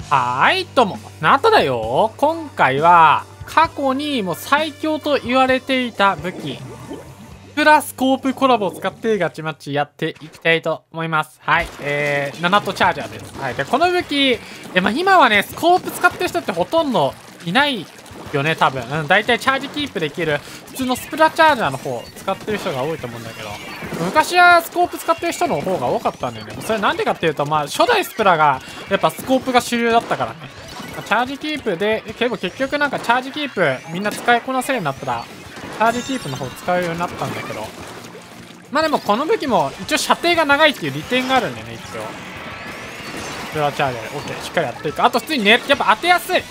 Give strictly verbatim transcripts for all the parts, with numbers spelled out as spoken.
はーい、どうも、なっただよ。今回は、過去にもう最強と言われていた武器、プラスコープコラボを使ってガチマッチやっていきたいと思います。はい、えー、ナナトチャージャーです。はい、で、この武器、え、まあ、今はね、スコープ使ってる人ってほとんどいないよね、多分。うん、大体チャージキープできる、普通のスプラチャージャーの方、使ってる人が多いと思うんだけど、昔はスコープ使ってる人の方が多かったんだよね。それなんでかっていうと、まあ、初代スプラが、やっぱスコープが主流だったからね。チャージキープで、けど結局なんかチャージキープみんな使いこなせるようになったら、チャージキープの方使うようになったんだけど、まあでもこの武器も一応射程が長いっていう利点があるんでね、一応。スプラチャージャーで OK、しっかりやっていく。あと普通にね、やっぱ当てやすい。うん。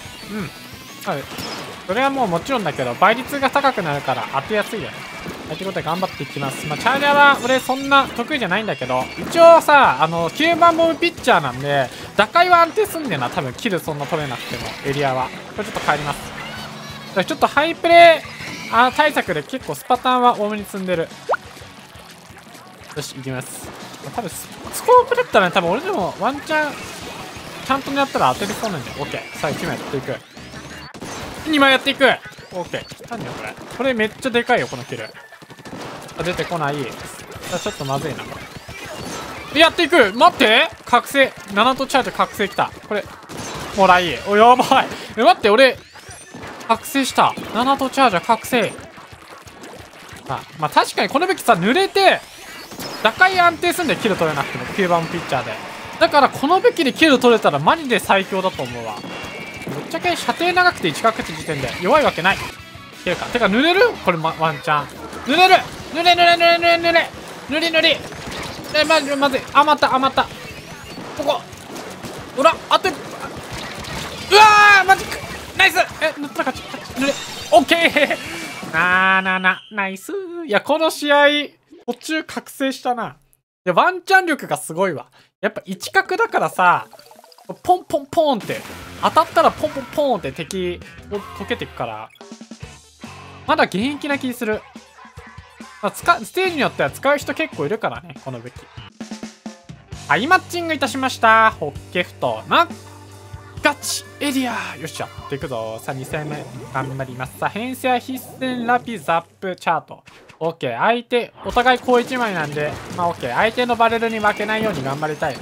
はい。それはもうもちろんだけど、倍率が高くなるから当てやすいよね。はい、ということで頑張っていきます。まあ、チャージャーは俺そんな得意じゃないんだけど、一応さ、あの、きゅうばんボムピッチャーなんで、打開は安定すんだよな、多分。キルそんな取れなくても、エリアは。これちょっと帰ります。ちょっとハイプレイあ対策で結構スパターンは多めに積んでる。よし、行きます。多分ス、スコープだったらね、多分俺でもワンチャン、ちゃんと狙ったら当てれそうなんだよ。オッケー。さあ、いちまいやっていく。にまいやっていく。オッケー。なんだよ、これ。これめっちゃでかいよ、このキル。出てこない。ちょっとまずいな、これ。やっていく。待って覚醒。ナナトチャージ覚醒きた。これ、もらい。お、やばい。え、待って、俺、覚醒した。ナナトチャージャー覚醒。あ、まあ確かにこの武器さ、濡れて、打開安定すんだよ、キル取れなくても。きゅうばんピッチャーで。だからこの武器でキル取れたらマジで最強だと思うわ。ぶっちゃけ射程長くていち角地時点で弱いわけない。いけるか。てか濡れるこれ、ま、ワンチャン。濡れる濡れ濡れ濡れ濡れ濡れ濡れ濡れえ、まずいまずい。余った余った。ここ。ほら、あと、うわーマジックナイスえ、塗ったら勝ち。濡れ。オッケーなーなーな、ナイスいや、この試合、途中覚醒したな。いや、ワンチャン力がすごいわ。やっぱ一角だからさ、ポンポンポンって、当たったらポンポンポンって敵を溶けていくから、まだ現役な気する。まあ、使ステージによっては使う人結構いるからね、この武器。はい、マッチングいたしました。ホッケフトなガチエリアよっしゃっていくぞ。さあに戦目頑張ります。さあ編成は必戦ラピザップチャート OK。 相手お互い高いちまいなんで、まあ OK。 相手のバレルに負けないように頑張りたい。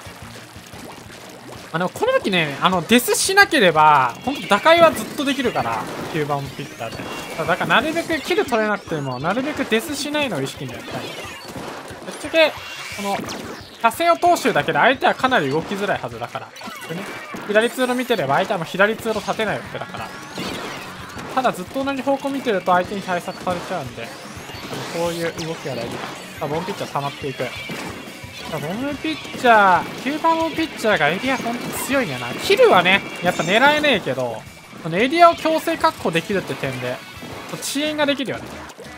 あのこの時ね、あのデスしなければ本当打開はずっとできるから、きゅうばんピッターで。だからなるべくキル取れなくてもなるべくデスしないのを意識にやりたい。ぶっちゃけこの射線を通してるだけで相手はかなり動きづらいはずだから。でね、左通路見てれば相手はもう左通路立てないわけだから。ただずっと同じ方向見てると相手に対策されちゃうんで、こういう動きが大事だ。さあボムピッチャー溜まっていく。ボムピッチャー、きゅうばんボムピッチャーがエリアほんと強いんだよな。キルはね、やっぱ狙えねえけど、このエリアを強制確保できるって点で、遅延ができるよね。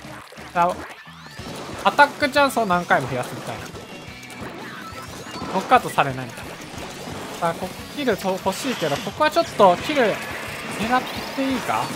アタックチャンスを何回も増やすみたいな。ノックアウトされないみたいな。さあ、こキル欲しいけど、ここはちょっとキル狙っていいか。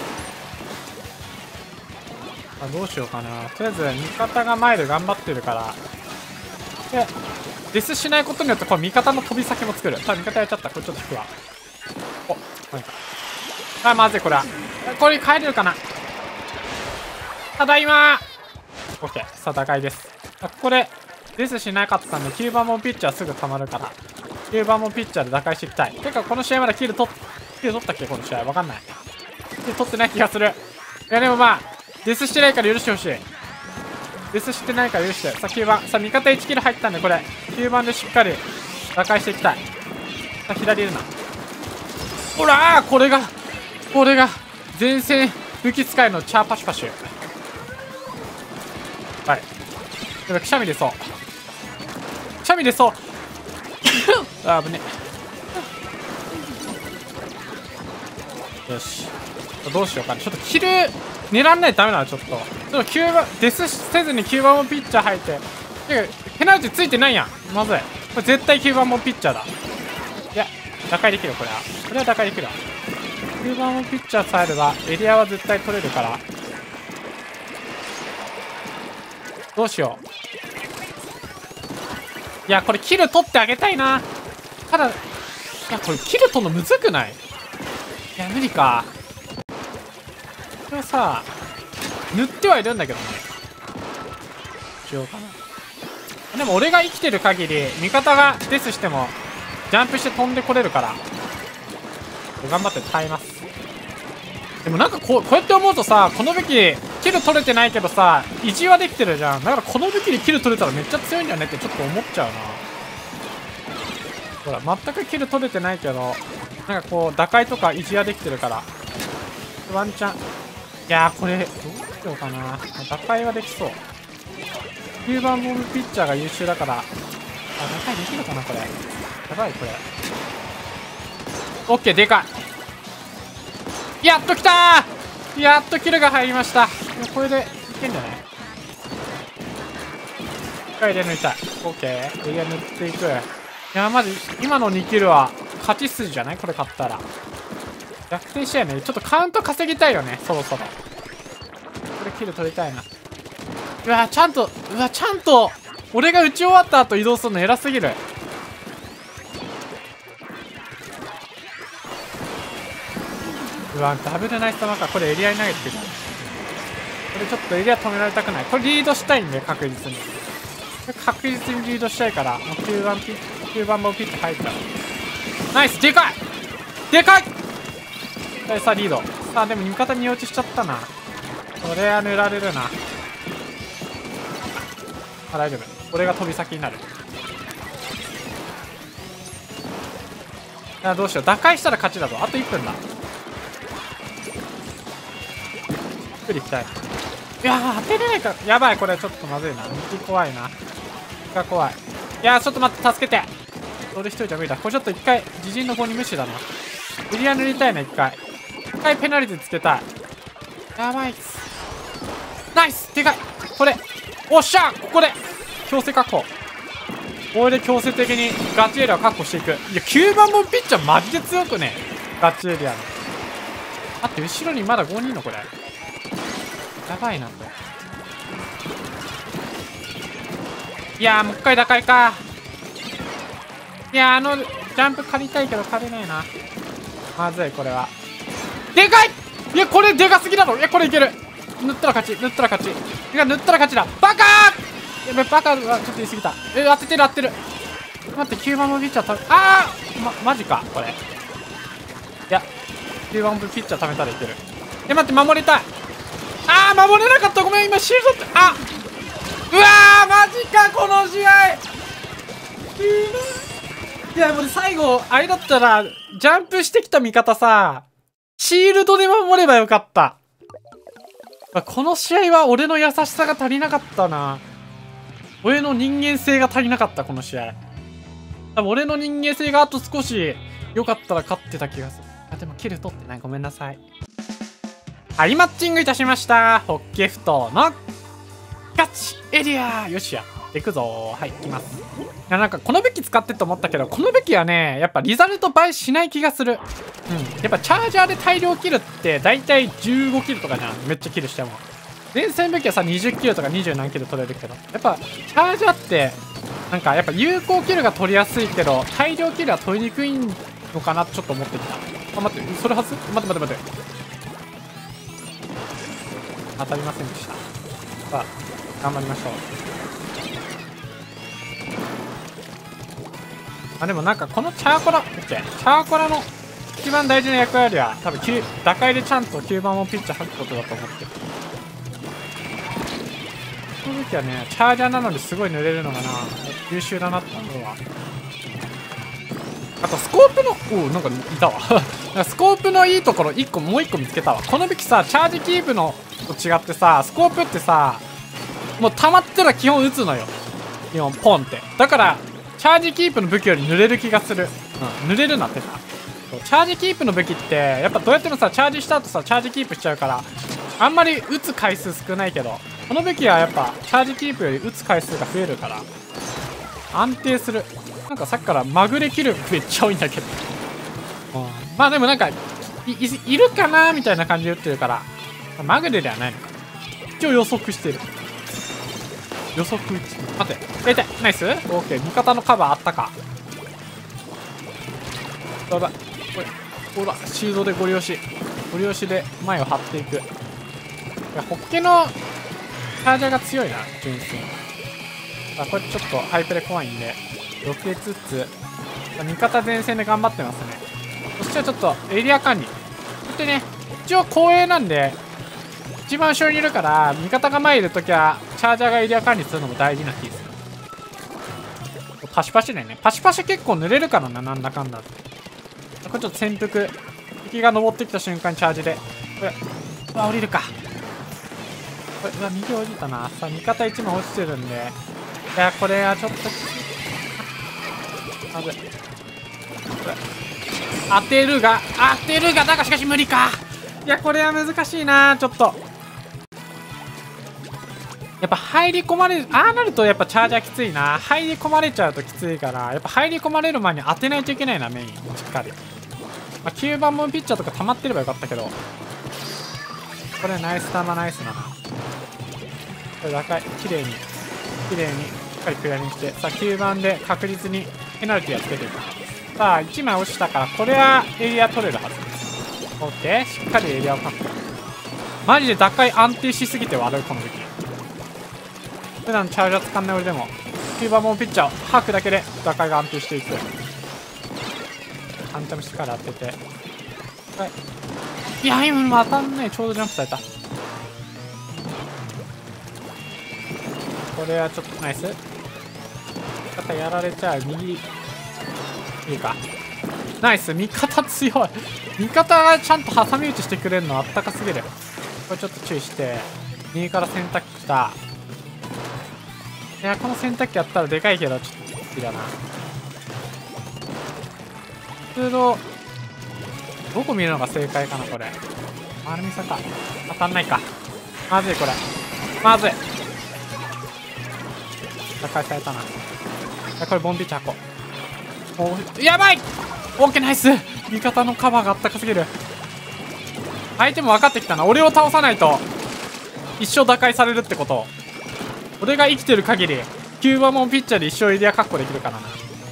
あ、どうしようかな。とりあえず味方が前で頑張ってるから。で、デスしないことによってこれ味方の飛び先も作る。ただ味方やっちゃった。これちょっと引くわ。お、何か。あ、まずいこれは。これ帰れるかな。ただいまー !OK。さあ、打開です。ここでデスしなかったんで、きゅうばんもピッチャーすぐ溜まるから、きゅうばんもピッチャーで打開していきたい。てか、この試合まだキル取っ、キル取ったっけこの試合。わかんない。キル取ってない気がする。いや、でもまあ、デスしてないから許してほしい。デスしてないから許して。さあ、きゅうばん。さあ、味方いちキル入ったんで、これ。きゅうばんでしっかり打開していきたい。さあ、左いるな。ほらーこれが、これが、前線武器使いのチャーパシュパシュ。はい。やばい、くしゃみ出そう。くしゃみ出そう。あ、危ね。よし。どうしようかな。ちょっとキル狙わないとダメなの、ちょっと。ちょっときゅうばん、デスせずにきゅうばんもピッチャー入って。てか、ペナルティついてないやん。まずい。これ絶対きゅうばんもピッチャーだ。いや、打開できる、これは。これは打開できるわ。きゅうばんもピッチャーさえあれば、エリアは絶対取れるから。どうしよう。いや、これキル取ってあげたいな。ただ、 や、これキル取るのむずくない？いや、無理か。これをさ、塗ってはいるんだけどね。しようかな。でも俺が生きてる限り、味方がデスしても、ジャンプして飛んでこれるから、頑張って耐えます。でもなんかこう、こうやって思うとさ、この武器、キル取れてないけどさ、維持はできてるじゃん。だからこの武器でキル取れたらめっちゃ強いんだよねってちょっと思っちゃうな。ほら、全くキル取れてないけど、なんかこう、打開とか維持はできてるから、ワンチャン。いやー、これ、どうしようかな。打開はできそう。きゅうばんボムピッチャーが優秀だから、あ、打開できるかな、これ。やばい、これ。オッケー、でかい。やっと来たー！やっとキルが入りました。これでいけんじゃない？一回で抜いたい。オッケー。エリア塗っていく。いや、マジ、今のにキルは勝ち筋じゃない？これ勝ったら。逆転したよね。ちょっとカウント稼ぎたいよね、そろそろ。これキル取りたいな。うわ、ちゃんと、うわ、ちゃんと、俺が打ち終わった後移動するの偉すぎる。うわ、ダブルナイス玉か。これエリアに投げてくる。これちょっとエリア止められたくない。これリードしたいんで、確実に。これ確実にリードしたいから、もうきゅうばんピッ、きゅうばん棒ピッて入ったら。ナイス！でかい！でかい！さあ、リード。さあ、でも味方に落ちしちゃったな。これは塗られるな。あ、大丈夫。俺が飛び先になる。あ、どうしよう。打開したら勝ちだぞ。あといっぷんだ。ゆっくり行きたい。いやー、当てれないか。やばい、これちょっとまずいな。道怖いな。が怖い。いやー、ちょっと待って、助けて。俺一人じゃ無理だ。これちょっと一回、自陣の方に無視だな。エリア塗りたいな、一回。一回ペナルティつけたい。やばいっす。ナイス！でかい！これ。おっしゃ！ここで強制確保。これで強制的にガチエリアを確保していく。いや、きゅうばんボムピッチャーマジで強くね。ガチエリアの。待って、後ろにまだごにんのこれ。やばいな、これ。いやー、もう一回打開か。いやー、あの、ジャンプ借りたいけど借りないな。まずい、これは。でかい！いや、これでかすぎだろ。いや、これいける。塗ったら勝ち、塗ったら勝ち。いや、塗ったら勝ちだ。バカー！やべ、バカはちょっと言い過ぎた。え、当ててる当ててる。待って、きゅうばんもピッチャー食べ、あー！ま、マジか、これ。いや、きゅうばんもピッチャー食べたらいける。え、待って、守りたい。あー、守れなかった。ごめん、今シールドって、あ！うわー、マジか、この試合。いや、もう最後、あれだったら、ジャンプしてきた味方さ、シールドで守ればよかった。この試合は俺の優しさが足りなかったな。俺の人間性が足りなかった、この試合。多分俺の人間性があと少し良かったら勝ってた気がする。あ、でもキル取ってない。ごめんなさい。はい、マッチングいたしました。ホッケふ頭のガチエリア。よしや。行くぞ。はい、行きます。いや、なんかこの武器使ってと思ったけど、この武器はね、やっぱリザルト映えしない気がする。うん。やっぱチャージャーで大量キルって大体じゅうごキルとかじゃん。めっちゃキルしても。前線武器はさ、にじゅっキルとかにじゅう何キル取れるけど、やっぱチャージャーって、なんかやっぱ有効キルが取りやすいけど、大量キルは取りにくいのかなってちょっと思ってきた。あ、待って、それはず待って待って待って。当たりませんでした。さあ、頑張りましょう。あ、でもなんかこのチャーコラ、オッケー。チャーコラの一番大事な役割は、多分打開でちゃんときゅうばんもピッチャー吐くことだと思ってる。この時はね、チャージャーなのにすごい塗れるのがな、優秀だなって思うわ。あとスコープの、おお、なんかいたわ。スコープのいいところいっこ、もういっこ見つけたわ。この武器さ、チャージキープのと違ってさ、スコープってさ、もう溜まったら基本撃つのよ。基本、ポンって。だから、チャージキープの武器より塗れる気がする。うん、塗れるなってさ。チャージキープの武器って、やっぱどうやってもさ、チャージした後さ、チャージキープしちゃうから、あんまり撃つ回数少ないけど、この武器はやっぱ、チャージキープより撃つ回数が増えるから、安定する。なんかさっきからまぐれキルめっちゃ多いんだけど。うん、まあでもなんか、い、い、いるかなみたいな感じで撃ってるから、まぐれではないのか。一応予測してる。予測いち。待って。やりたい。ナイス？オーケー。味方のカバーあったか。 やばい。これ、ほら、シールドでゴリ押し。ゴリ押しで前を張っていく。いや、ホッケのチャージャーが強いな、純粋に。あ、これちょっとハイプレ怖いんで、避けつつ、味方前線で頑張ってますね。そしたらちょっとエリア管理。こうやってね、一応後衛なんで、一番後ろにいるから、味方が前いるときは、チャージャーがエリア管理するのも大事な気でする。パシパシだよね。パシパシ結構濡れるからな、なんだかんだって。これちょっと潜伏。敵が登ってきた瞬間チャージで。これ、うわ、降りるか。これ、うわ、右降りたな。さあ、味方いちまい落ちてるんで。いや、これはちょっときつい。まずい。これ。当てるが、当てるが、だがしかし無理か。いや、これは難しいな、ちょっと。やっぱ入り込まれる、ああなるとやっぱチャージャーきついな。入り込まれちゃうときついから、やっぱ入り込まれる前に当てないといけないな、メイン。しっかり。まあ、きゅうばんもピッチャーとか溜まってればよかったけど。これナイス球ナイスだな。これ高い。綺麗に。綺麗に。しっかりクリアにして。さあ、きゅうばんで確実にペナルティーはつけていく。さあ、いちまい落ちたから、これはエリア取れるはず。オッケー。しっかりエリアを確保。マジで打開安定しすぎて悪い、この武器。普段チャージャー使んない俺でもきゅうばんもピッチャーを吐くだけで打開が安定していく。アンチャムしてから当てて、はい、いや今のも当たんねえ。ちょうどジャンプされた。これはちょっとナイス。肩やられちゃう。右いいか。ナイス。味方強い。味方がちゃんと挟み撃ちしてくれるのあったかすぎる。これちょっと注意して。右から洗濯機来た。いや、この洗濯機やったらでかいけど、ちょっと好きだな。普通の、どこ見るのが正解かな、これ。丸みさか。当たんないか。まずい、これ。まずい。打開されたな。いや、これ、ボンビーチ箱。お、やばい！オッケー、ナイス！味方のカバーがあったかすぎる。相手も分かってきたな。俺を倒さないと、一生打開されるってこと。俺が生きてる限りきゅうばんもピッチャーで一生エリア確保できるからな。い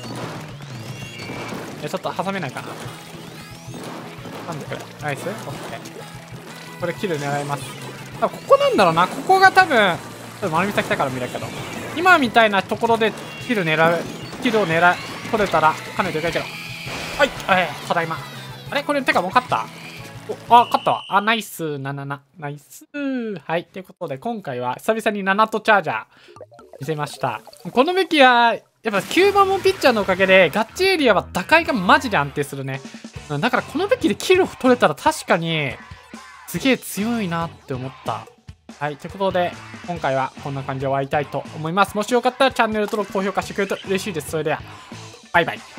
や、ちょっと挟めないかな。なんでこれナイス。オッケー。これキル狙います。ここなんだろうな。ここが多分ちょっと丸見さ来たから見るけど、今みたいなところでキル狙うキルを狙い取れたらかなりでかいけど。はい、えー、ただいま。あれこれてかもう勝った。お、あ、勝ったわ。あ、ナイス、ななな。ナイス。はい。ということで、今回は久々にななとチャージャー見せました。この武器は、やっぱきゅうばんもピッチャーのおかげで、ガッチエリアは打開がマジで安定するね。だからこの武器でキルを取れたら確かに、すげえ強いなって思った。はい。ということで、今回はこんな感じで終わりたいと思います。もしよかったらチャンネル登録、高評価してくれると嬉しいです。それでは、バイバイ。